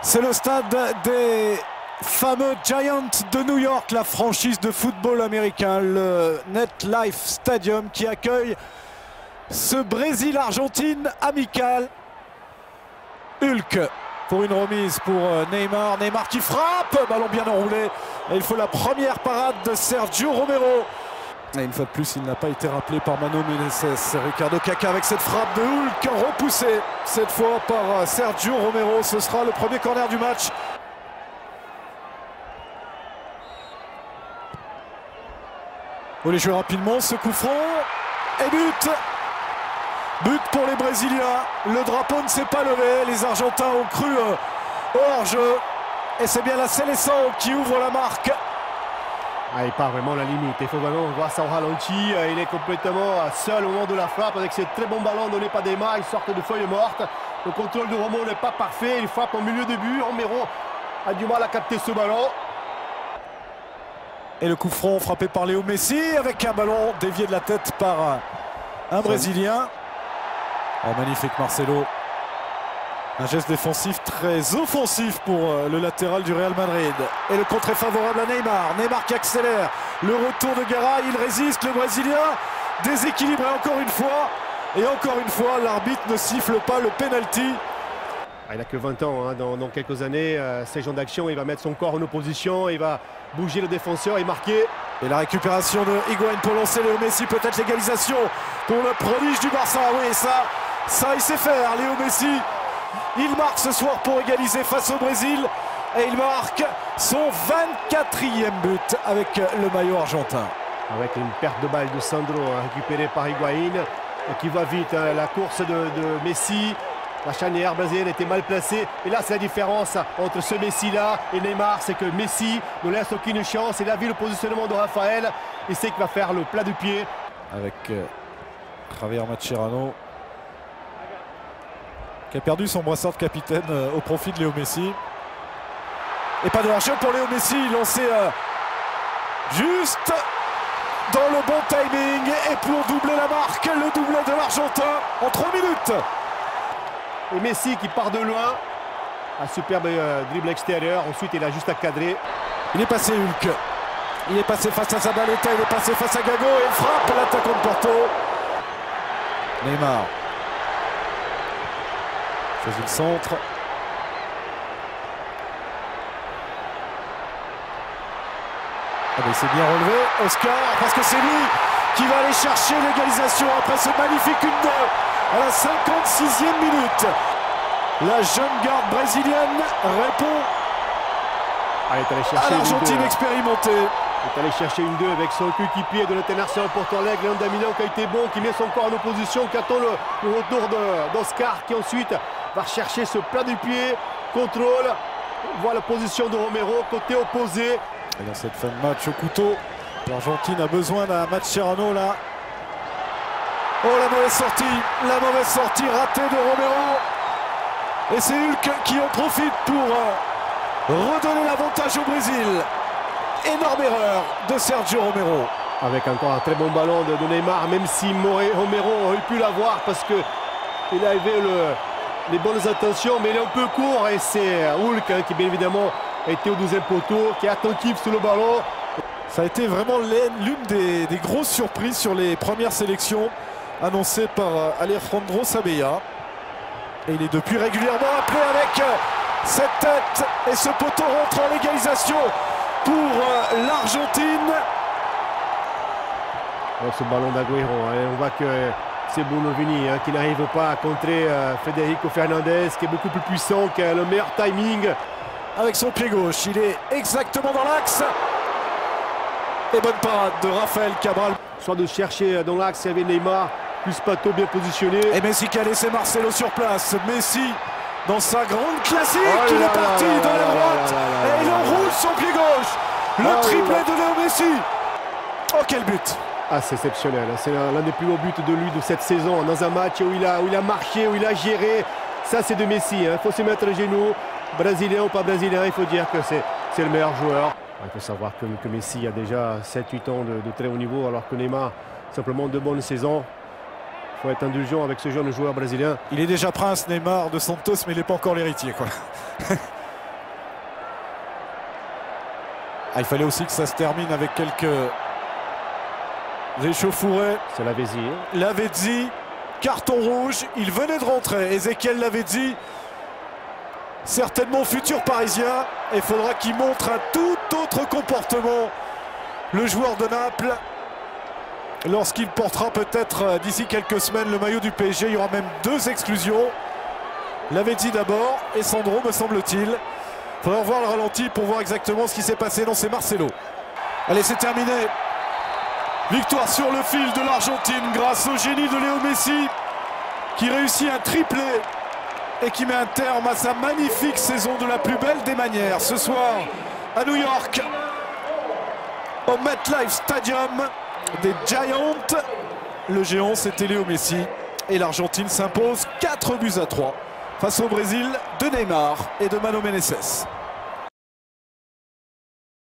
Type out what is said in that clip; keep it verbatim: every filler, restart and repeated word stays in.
C'est le stade des fameux Giants de New York, la franchise de football américain, le MetLife Stadium, qui accueille ce Brésil-Argentine amical. Hulk pour une remise pour Neymar. Neymar qui frappe, ballon bien enroulé. Et il faut la première parade de Sergio Romero. Et une fois de plus, il n'a pas été rappelé par Mano Menezes. Ricardo Kaká avec cette frappe de Hulk repoussée cette fois par Sergio Romero. Ce sera le premier corner du match. Vous voulez jouer rapidement ce coup franc et but. But pour les Brésiliens. Le drapeau ne s'est pas levé. Les Argentins ont cru euh, au hors-jeu. Et c'est bien la Seleção qui ouvre la marque. Ah, il part vraiment à la limite. Il faut vraiment voir ça au ralenti. Il est complètement seul au moment de la frappe avec ce très bon ballon donné par Neymar. Il sort de feuille morte. Le contrôle de Romero n'est pas parfait. Il frappe au milieu de but. Romero a du mal à capter ce ballon. Et le coup franc frappé par Léo Messi avec un ballon dévié de la tête par un Brésilien. Oh, magnifique Marcelo. Un geste défensif très offensif pour le latéral du Real Madrid. Et le contre est favorable à Neymar. Neymar qui accélère. Le retour de Garay, il résiste, le Brésilien. Déséquilibré encore une fois. Et encore une fois, l'arbitre ne siffle pas le penalty. Ah, il n'a que vingt ans, hein. dans, dans quelques années, euh, ces genres d'action, il va mettre son corps en opposition, il va bouger le défenseur et marquer. Et la récupération de Higuaín pour lancer Léo Messi, peut-être l'égalisation pour le prodige du Barça. Oui, ça, ça il sait faire, Léo Messi. Il marque ce soir pour égaliser face au Brésil. Et il marque son vingt-quatrième but avec le maillot argentin. Avec une perte de balle de Sandro, hein, récupérée par Higuaín, qui va vite, hein, la course de, de Messi. La charnière brésilienne était mal placée. Et là, c'est la différence entre ce Messi-là et Neymar. C'est que Messi ne laisse aucune chance. Il a vu le positionnement de Raphaël. Il sait qu'il va faire le plat du pied. Avec euh, Javier Mascherano, qui a perdu son brassard de capitaine euh, au profit de Léo Messi. Et pas de hors-jeu pour Léo Messi. Lancé euh, juste dans le bon timing. Et pour doubler la marque, le doublé de l'Argentin en trois minutes. Et Messi qui part de loin. Un superbe euh, dribble extérieur. Ensuite, il a juste à cadrer. Il est passé Hulk. Il est passé face à Zabaleta. Il est passé face à Gago. Et il frappe l'attaquant de Porto. Neymar. Faisait le centre. Ah ben, c'est bien relevé. Oscar, parce que c'est lui qui va aller chercher l'égalisation après ce magnifique une deux. À la cinquante-sixième minute, la jeune garde brésilienne répond ah, il est allé chercher à l'Argentine expérimentée. Il est allé chercher une deux avec son coéquipier de l'international Porto Alegre, Léon Damião, qui a été bon, qui met son corps en opposition, qui attend le, le retour d'Oscar, qui ensuite va chercher ce plat du pied, contrôle, voit la position de Romero, côté opposé. Et dans cette fin de match au couteau, l'Argentine a besoin d'un Mascherano là. Oh, la mauvaise sortie, la mauvaise sortie ratée de Romero. Et c'est Hulk qui en profite pour euh, redonner l'avantage au Brésil. Énorme erreur de Sergio Romero. Avec encore un très bon ballon de, de Neymar, même si Romero aurait pu l'avoir parce qu'il avait le, les bonnes intentions, mais il est un peu court. Et c'est Hulk hein, qui bien évidemment a été au douzième poteau, qui est attentif sur le ballon. Ça a été vraiment l'une des, des grosses surprises sur les premières sélections annoncé par Alejandro Sabella. Et il est depuis régulièrement appelé avec cette tête. Et ce poteau rentre en légalisation pour l'Argentine. Oh, ce ballon d'Agüero, hein, on voit que c'est Bonovini hein, qui n'arrive pas à contrer euh, Federico Fernandez, qui est beaucoup plus puissant, qui a le meilleur timing. Avec son pied gauche, il est exactement dans l'axe. Et bonne parade de Raphaël Cabral. Soit de chercher dans l'axe, il y avait Neymar, plus Pato bien positionné. Et Messi qui a laissé Marcelo sur place. Messi dans sa grande classique. Oh il là est parti là dans là la là droite. là là là et il là enroule là. son pied gauche. Le Oh triplé là. de Léo Messi. Oh, quel but. Ah, c'est exceptionnel. C'est l'un des plus beaux buts de lui de cette saison. Dans un match où il a, où il a marché, où il a géré. Ça, c'est de Messi. Il hein. faut se mettre à genoux. Brésilien ou pas brésilien, il faut dire que c'est le meilleur joueur. Il faut savoir que, que Messi a déjà sept huit ans de, de très haut niveau, alors que Neymar, simplement deux bonnes saisons. Il faut être indulgent avec ce jeune joueur brésilien. Il est déjà prince Neymar de Santos, mais il n'est pas encore l'héritier, quoi. Ah, il fallait aussi que ça se termine avec quelques échauffourées. C'est Lavezzi. Lavezzi, carton rouge, il venait de rentrer. Ezequiel Lavezzi, certainement futur parisien. Il faudra qu'il montre un tout autre comportement, le joueur de Naples, lorsqu'il portera peut-être d'ici quelques semaines le maillot du P S G. Il y aura même deux exclusions. Lavezzi d'abord et Sandro, me semble-t-il. Il faudra revoir le ralenti pour voir exactement ce qui s'est passé. Non, c'est Marcelo. Allez, c'est terminé. Victoire sur le fil de l'Argentine grâce au génie de Léo Messi, qui réussit un triplé et qui met un terme à sa magnifique saison de la plus belle des manières. Ce soir, à New York, au MetLife Stadium des Giants. Le géant, c'était Léo Messi. Et l'Argentine s'impose quatre buts à trois face au Brésil de Neymar et de Mano Menezes.